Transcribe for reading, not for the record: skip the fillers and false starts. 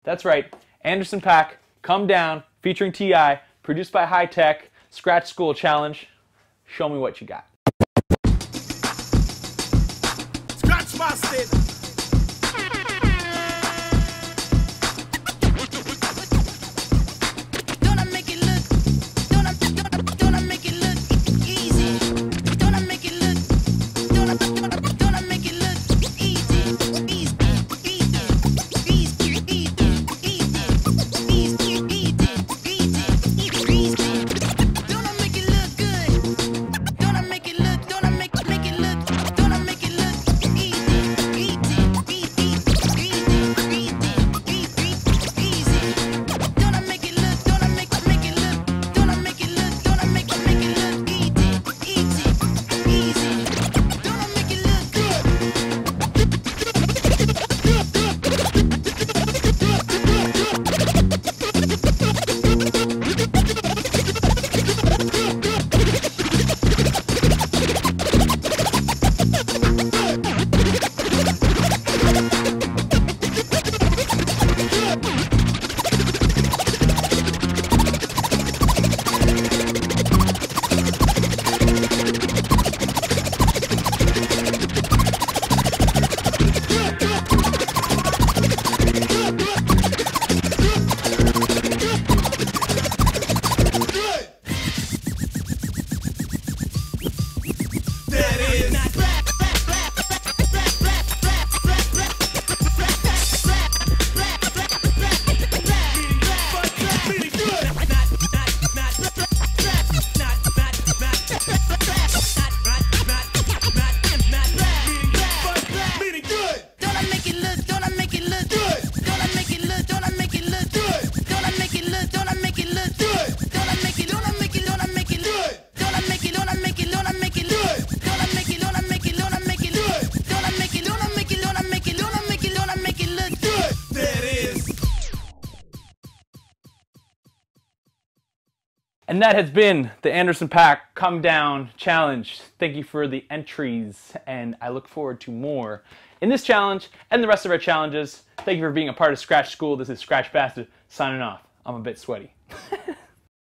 That's right, Anderson.Paak, Come Down, featuring T.I., produced by High Tech, Skratch School Challenge. Show me what you got. Skratch Bastid. And that has been the Anderson.Paak Come Down Challenge. Thank you for the entries, and I look forward to more in this challenge and the rest of our challenges. Thank you for being a part of Skratch School. This is Skratch Bastid signing off. I'm a bit sweaty.